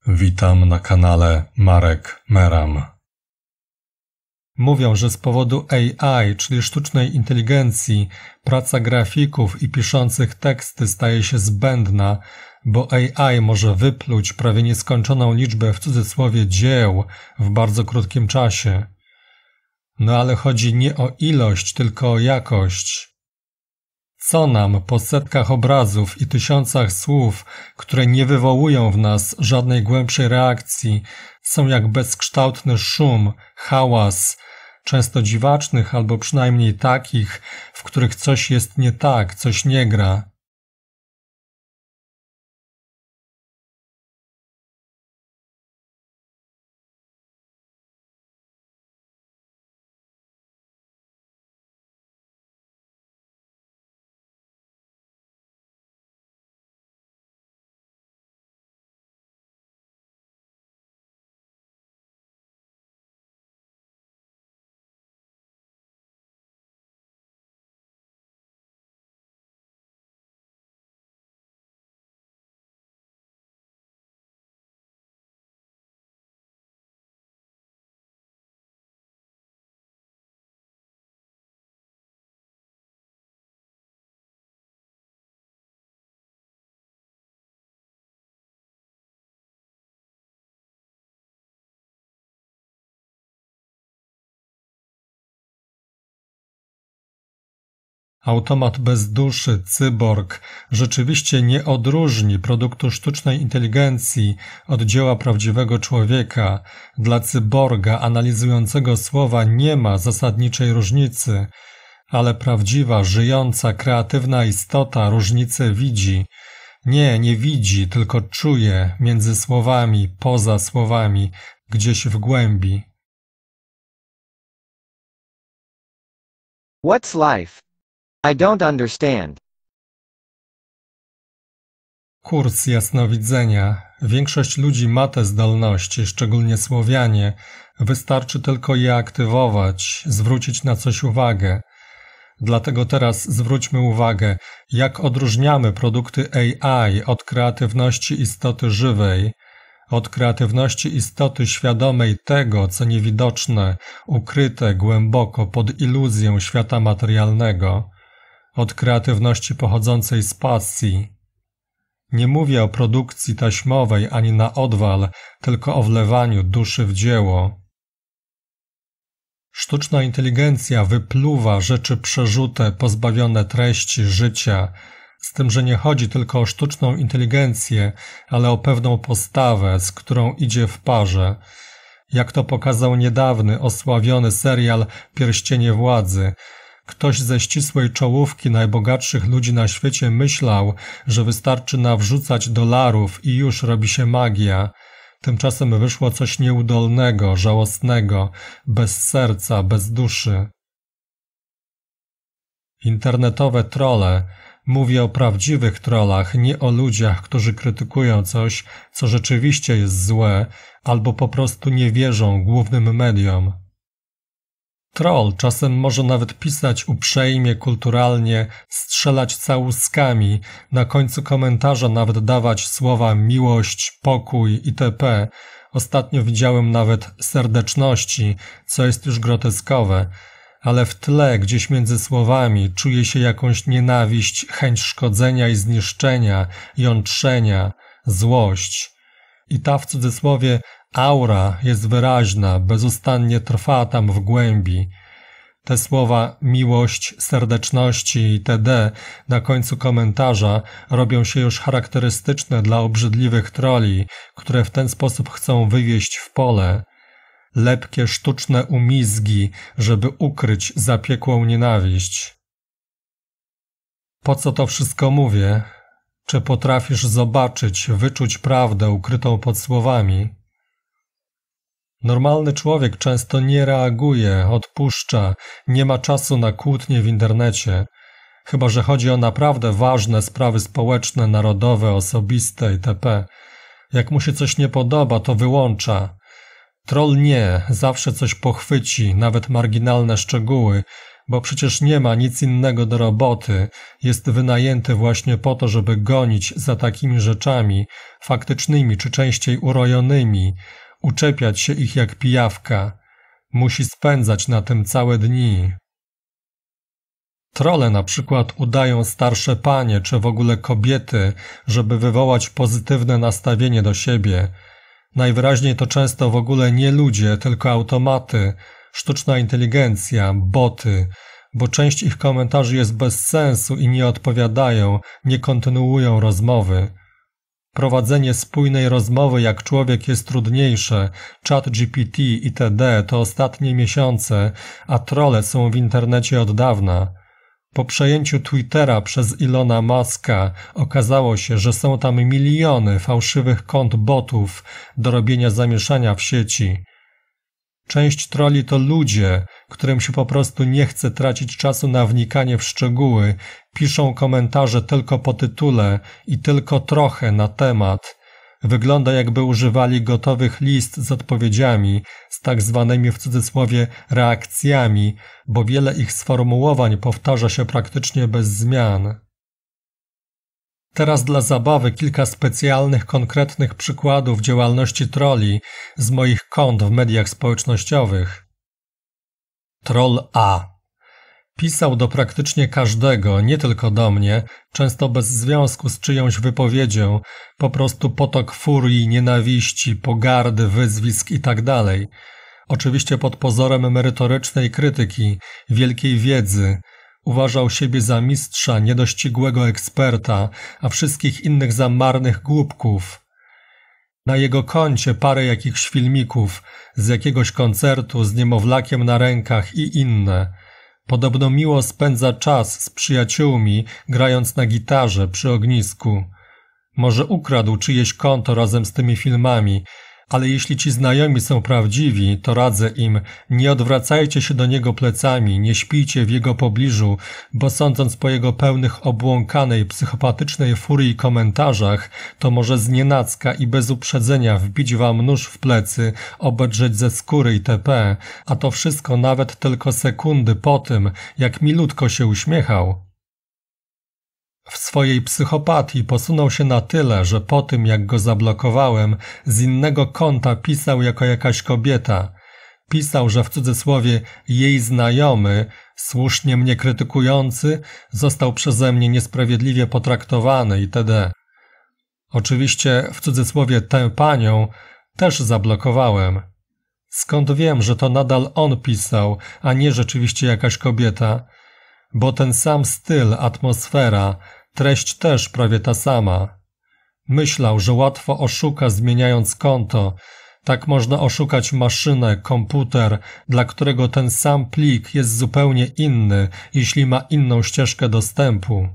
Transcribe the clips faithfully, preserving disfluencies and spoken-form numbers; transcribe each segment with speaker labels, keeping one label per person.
Speaker 1: Witam na kanale Marek Meram. Mówią, że z powodu A I, czyli sztucznej inteligencji, praca grafików i piszących teksty staje się zbędna, bo A I może wypluć prawie nieskończoną liczbę w cudzysłowie dzieł w bardzo krótkim czasie. No ale chodzi nie o ilość, tylko o jakość. Co nam po setkach obrazów i tysiącach słów, które nie wywołują w nas żadnej głębszej reakcji, są jak bezkształtny szum, hałas, często dziwacznych albo przynajmniej takich, w których coś jest nie tak, coś nie gra. Automat bez duszy, cyborg, rzeczywiście nie odróżni produktu sztucznej inteligencji od dzieła prawdziwego człowieka. Dla cyborga analizującego słowa nie ma zasadniczej różnicy, ale prawdziwa, żyjąca, kreatywna istota różnicę widzi. Nie, nie widzi, tylko czuje między słowami, poza słowami, gdzieś w głębi.
Speaker 2: What's life? I don't understand.
Speaker 1: Kurs jasnowidzenia. Większość ludzi ma te zdolności, szczególnie Słowianie. Wystarczy tylko je aktywować, zwrócić na coś uwagę. Dlatego teraz zwróćmy uwagę, jak odróżniamy produkty A I od kreatywności istoty żywej, od kreatywności istoty świadomej tego, co niewidoczne, ukryte głęboko pod iluzją świata materialnego, od kreatywności pochodzącej z pasji. Nie mówię o produkcji taśmowej ani na odwal, tylko o wlewaniu duszy w dzieło. Sztuczna inteligencja wypluwa rzeczy przerzute, pozbawione treści, życia, z tym, że nie chodzi tylko o sztuczną inteligencję, ale o pewną postawę, z którą idzie w parze. Jak to pokazał niedawny, osławiony serial Pierścienie Władzy, ktoś ze ścisłej czołówki najbogatszych ludzi na świecie myślał, że wystarczy nawrzucać dolarów i już robi się magia. Tymczasem wyszło coś nieudolnego, żałosnego, bez serca, bez duszy. Internetowe trolle. Mówię o prawdziwych trollach, nie o ludziach, którzy krytykują coś, co rzeczywiście jest złe, albo po prostu nie wierzą głównym mediom. Troll czasem może nawet pisać uprzejmie, kulturalnie, strzelać całuskami, na końcu komentarza nawet dawać słowa miłość, pokój itp. Ostatnio widziałem nawet serdeczności, co jest już groteskowe, ale w tle, gdzieś między słowami, czuje się jakąś nienawiść, chęć szkodzenia i zniszczenia, jątrzenia, złość. I ta w cudzysłowie aura jest wyraźna, bezustannie trwa tam w głębi. Te słowa miłość, serdeczności itd. na końcu komentarza robią się już charakterystyczne dla obrzydliwych trolli, które w ten sposób chcą wywieźć w pole. Lepkie, sztuczne umizgi, żeby ukryć zapiekłą nienawiść. Po co to wszystko mówię? Czy potrafisz zobaczyć, wyczuć prawdę ukrytą pod słowami? Normalny człowiek często nie reaguje, odpuszcza, nie ma czasu na kłótnie w internecie, chyba że chodzi o naprawdę ważne sprawy społeczne, narodowe, osobiste itp. Jak mu się coś nie podoba, to wyłącza. Troll nie, zawsze coś pochwyci, nawet marginalne szczegóły, bo przecież nie ma nic innego do roboty, jest wynajęty właśnie po to, żeby gonić za takimi rzeczami, faktycznymi czy częściej urojonymi, uczepiać się ich jak pijawka. Musi spędzać na tym całe dni. Trolle na przykład udają starsze panie czy w ogóle kobiety, żeby wywołać pozytywne nastawienie do siebie. Najwyraźniej to często w ogóle nie ludzie, tylko automaty, sztuczna inteligencja, boty, bo część ich komentarzy jest bez sensu i nie odpowiadają, nie kontynuują rozmowy. Prowadzenie spójnej rozmowy jak człowiek jest trudniejsze, Chat G P T itd. To ostatnie miesiące, a trolle są w internecie od dawna. Po przejęciu Twittera przez Ilona Muska okazało się, że są tam miliony fałszywych kont botów do robienia zamieszania w sieci. Część trolli to ludzie, którym się po prostu nie chce tracić czasu na wnikanie w szczegóły, piszą komentarze tylko po tytule i tylko trochę na temat. Wygląda, jakby używali gotowych list z odpowiedziami, z tak zwanymi w cudzysłowie reakcjami, bo wiele ich sformułowań powtarza się praktycznie bez zmian. Teraz dla zabawy kilka specjalnych, konkretnych przykładów działalności trolli z moich kont w mediach społecznościowych. Troll A. Pisał do praktycznie każdego, nie tylko do mnie, często bez związku z czyjąś wypowiedzią, po prostu potok furii, nienawiści, pogardy, wyzwisk itd. Oczywiście pod pozorem merytorycznej krytyki, wielkiej wiedzy. Uważał siebie za mistrza, niedościgłego eksperta, a wszystkich innych za marnych głupków. Na jego koncie parę jakichś filmików, z jakiegoś koncertu, z niemowlakiem na rękach i inne. Podobno miło spędza czas z przyjaciółmi, grając na gitarze przy ognisku. Może ukradł czyjeś konto razem z tymi filmami, ale jeśli ci znajomi są prawdziwi, to radzę im, nie odwracajcie się do niego plecami, nie śpijcie w jego pobliżu, bo sądząc po jego pełnych obłąkanej, psychopatycznej furii komentarzach, to może znienacka i bez uprzedzenia wbić wam nóż w plecy, obedrzeć ze skóry itp., a to wszystko nawet tylko sekundy po tym, jak milutko się uśmiechał. W swojej psychopatii posunął się na tyle, że po tym jak go zablokowałem, z innego konta pisał jako jakaś kobieta. Pisał, że w cudzysłowie jej znajomy, słusznie mnie krytykujący, został przeze mnie niesprawiedliwie potraktowany itd. Oczywiście w cudzysłowie tę panią też zablokowałem. Skąd wiem, że to nadal on pisał, a nie rzeczywiście jakaś kobieta? Bo ten sam styl, atmosfera, treść też prawie ta sama. Myślał, że łatwo oszuka zmieniając konto. Tak można oszukać maszynę, komputer, dla którego ten sam plik jest zupełnie inny, jeśli ma inną ścieżkę dostępu.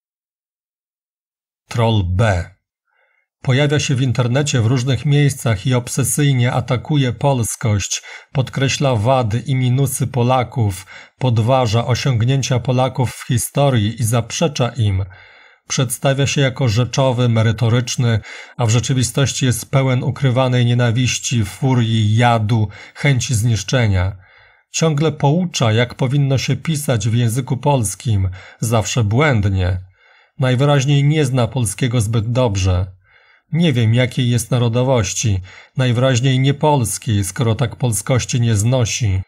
Speaker 1: Troll B. Pojawia się w internecie w różnych miejscach i obsesyjnie atakuje polskość, podkreśla wady i minusy Polaków, podważa osiągnięcia Polaków w historii i zaprzecza im. Przedstawia się jako rzeczowy, merytoryczny, a w rzeczywistości jest pełen ukrywanej nienawiści, furii, jadu, chęci zniszczenia. Ciągle poucza, jak powinno się pisać w języku polskim, zawsze błędnie. Najwyraźniej nie zna polskiego zbyt dobrze. Nie wiem, jakiej jest narodowości, najwyraźniej nie polskiej, skoro tak polskości nie znosi.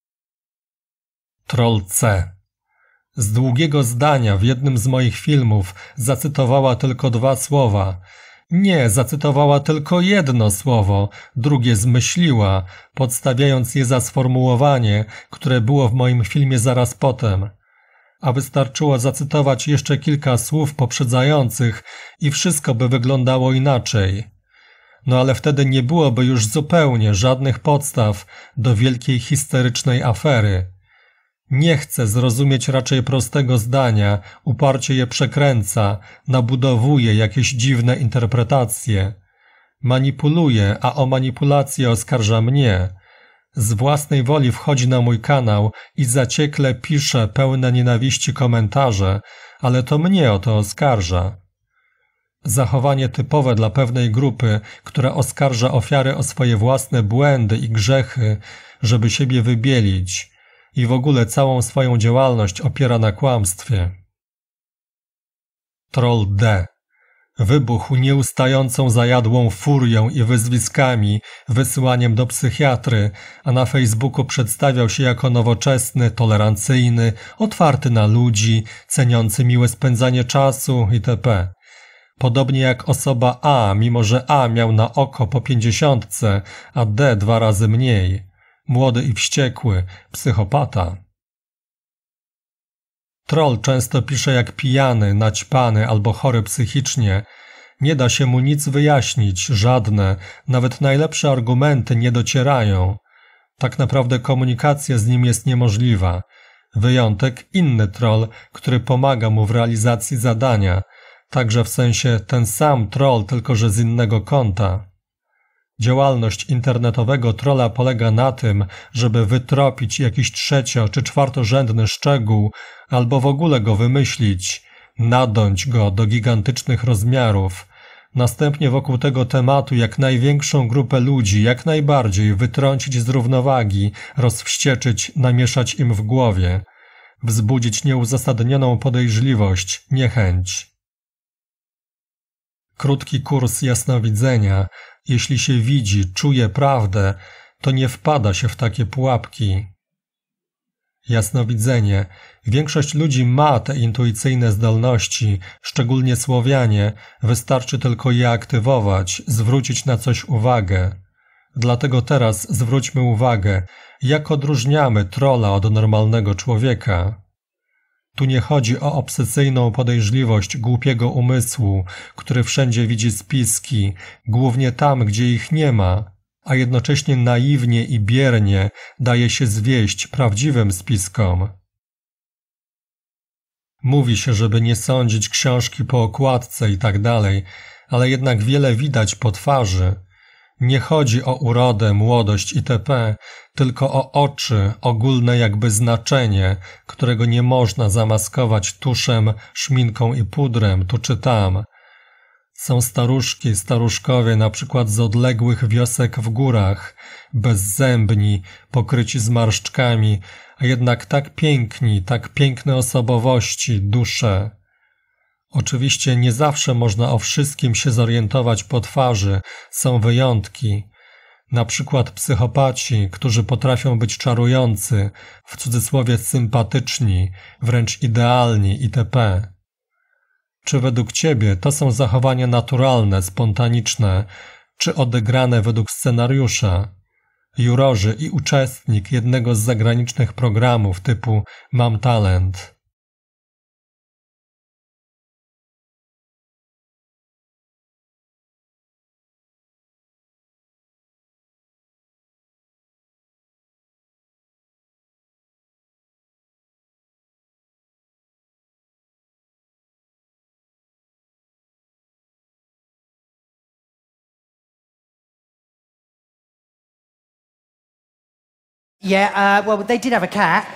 Speaker 1: Troll C. Z długiego zdania w jednym z moich filmów zacytowała tylko dwa słowa. Nie, zacytowała tylko jedno słowo, drugie zmyśliła, podstawiając je za sformułowanie, które było w moim filmie zaraz potem. A wystarczyło zacytować jeszcze kilka słów poprzedzających i wszystko by wyglądało inaczej. No ale wtedy nie byłoby już zupełnie żadnych podstaw do wielkiej histerycznej afery. Nie chce zrozumieć raczej prostego zdania, uparcie je przekręca, nabudowuje jakieś dziwne interpretacje. Manipuluje, a o manipulację oskarża mnie. Z własnej woli wchodzi na mój kanał i zaciekle pisze pełne nienawiści komentarze, ale to mnie o to oskarża. Zachowanie typowe dla pewnej grupy, która oskarża ofiary o swoje własne błędy i grzechy, żeby siebie wybielić. i w ogóle całą swoją działalność opiera na kłamstwie. Troll D. Wybuchł nieustającą zajadłą furią i wyzwiskami, wysyłaniem do psychiatry, a na Facebooku przedstawiał się jako nowoczesny, tolerancyjny, otwarty na ludzi, ceniący miłe spędzanie czasu itp. Podobnie jak osoba A, mimo że A miał na oko po pięćdziesiątce, a D dwa razy mniej. Młody i wściekły, psychopata. Troll często pisze jak pijany, naćpany albo chory psychicznie. Nie da się mu nic wyjaśnić, żadne, nawet najlepsze argumenty nie docierają. Tak naprawdę komunikacja z nim jest niemożliwa. Wyjątek inny troll, który pomaga mu w realizacji zadania. Także w sensie ten sam troll, tylko że z innego kąta. Działalność internetowego trolla polega na tym, żeby wytropić jakiś trzecio- czy czwartorzędny szczegół, albo w ogóle go wymyślić, nadąć go do gigantycznych rozmiarów, następnie wokół tego tematu jak największą grupę ludzi, jak najbardziej wytrącić z równowagi, rozwścieczyć, namieszać im w głowie, wzbudzić nieuzasadnioną podejrzliwość, niechęć. Krótki kurs jasnowidzenia. Jeśli się widzi, czuje prawdę, to nie wpada się w takie pułapki. Jasnowidzenie. Większość ludzi ma te intuicyjne zdolności, szczególnie Słowianie, wystarczy tylko je aktywować, zwrócić na coś uwagę. Dlatego teraz zwróćmy uwagę, jak odróżniamy trolla od normalnego człowieka. Tu nie chodzi o obsesyjną podejrzliwość głupiego umysłu, który wszędzie widzi spiski, głównie tam, gdzie ich nie ma, a jednocześnie naiwnie i biernie daje się zwieść prawdziwym spiskom. Mówi się, żeby nie sądzić książki po okładce i tak dalej, ale jednak wiele widać po twarzy. Nie chodzi o urodę, młodość itp., tylko o oczy, ogólne jakby znaczenie, którego nie można zamaskować tuszem, szminką i pudrem tu czy tam. Są staruszki, staruszkowie na przykład z odległych wiosek w górach, bezzębni, pokryci zmarszczkami, a jednak tak piękni, tak piękne osobowości, dusze. Oczywiście nie zawsze można o wszystkim się zorientować po twarzy, są wyjątki. Na przykład psychopaci, którzy potrafią być czarujący, w cudzysłowie sympatyczni, wręcz idealni itp. Czy według Ciebie to są zachowania naturalne, spontaniczne, czy odegrane według scenariusza? Jurorzy i uczestnik jednego z zagranicznych programów typu Mam talent.
Speaker 3: Yeah, uh, well, they did have a cat.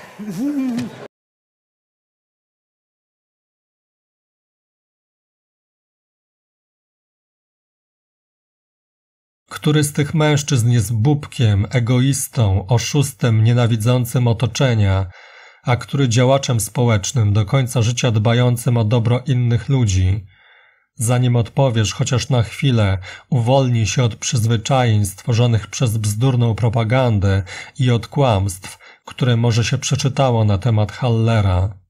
Speaker 1: Który z tych mężczyzn jest bubkiem, egoistą, oszustem, nienawidzącym otoczenia, a który działaczem społecznym, do końca życia dbającym o dobro innych ludzi? Zanim odpowiesz chociaż na chwilę, uwolnij się od przyzwyczajeń stworzonych przez bzdurną propagandę i od kłamstw, które może się przeczytało na temat Hallera.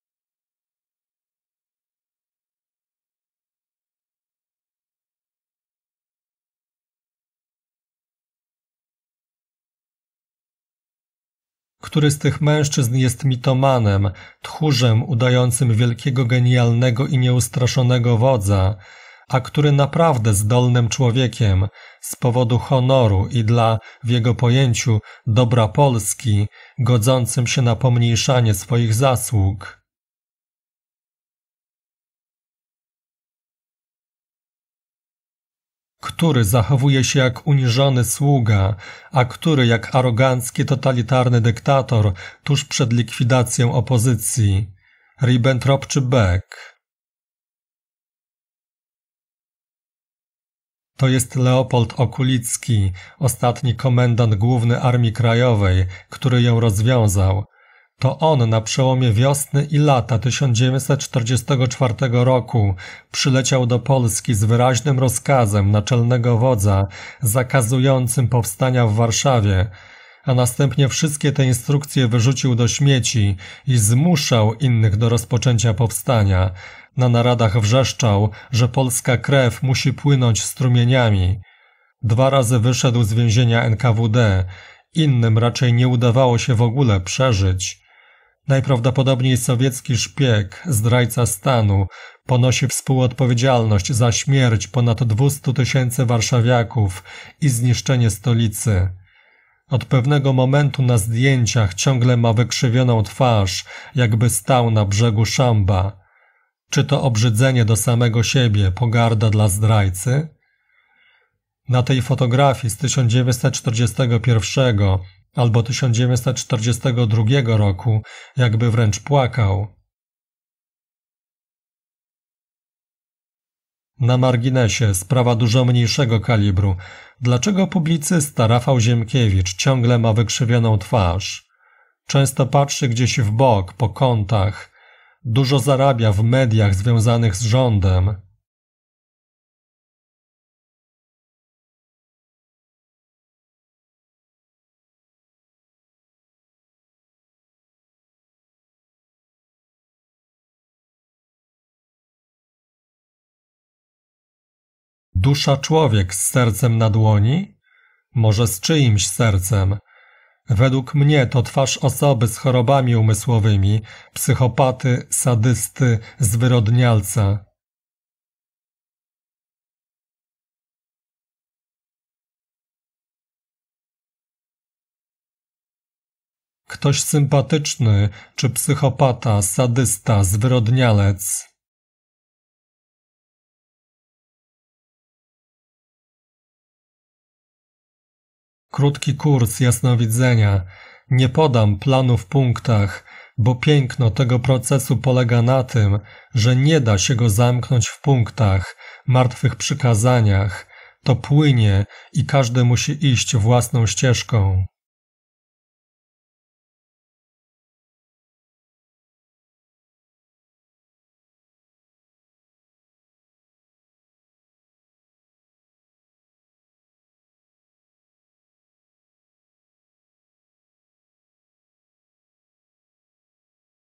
Speaker 1: Który z tych mężczyzn jest mitomanem, tchórzem udającym wielkiego, genialnego i nieustraszonego wodza, a który naprawdę zdolnym człowiekiem, z powodu honoru i dla, w jego pojęciu, dobra Polski, godzącym się na pomniejszanie swoich zasług. Który zachowuje się jak uniżony sługa, a który jak arogancki, totalitarny dyktator tuż przed likwidacją opozycji. Ribbentrop czy Beck? To jest Leopold Okulicki, ostatni komendant główny Armii Krajowej, który ją rozwiązał. To on na przełomie wiosny i lata tysiąc dziewięćset czterdziestego czwartego roku przyleciał do Polski z wyraźnym rozkazem naczelnego wodza zakazującym powstania w Warszawie, a następnie wszystkie te instrukcje wyrzucił do śmieci i zmuszał innych do rozpoczęcia powstania. Na naradach wrzeszczał, że polska krew musi płynąć strumieniami. Dwa razy wyszedł z więzienia N K W D, innym raczej nie udawało się w ogóle przeżyć. Najprawdopodobniej sowiecki szpieg, zdrajca stanu, ponosi współodpowiedzialność za śmierć ponad dwustu tysięcy warszawiaków i zniszczenie stolicy. Od pewnego momentu na zdjęciach ciągle ma wykrzywioną twarz, jakby stał na brzegu szamba. Czy to obrzydzenie do samego siebie, pogarda dla zdrajcy? Na tej fotografii z tysiąc dziewięćset czterdziestego pierwszego albo tysiąc dziewięćset czterdziestego drugiego roku jakby wręcz płakał. Na marginesie, sprawa dużo mniejszego kalibru. Dlaczego publicysta Rafał Ziemkiewicz ciągle ma wykrzywioną twarz? Często patrzy gdzieś w bok, po kątach. Dużo zarabia w mediach związanych z rządem. Dusza człowiek z sercem na dłoni? Może z czyimś sercem? Według mnie to twarz osoby z chorobami umysłowymi, psychopaty, sadysty, zwyrodnialca. Ktoś sympatyczny, czy psychopata, sadysta, zwyrodnialec? Krótki kurs jasnowidzenia. Nie podam planu w punktach, bo piękno tego procesu polega na tym, że nie da się go zamknąć w punktach, martwych przykazaniach. To płynie i każdy musi iść własną ścieżką.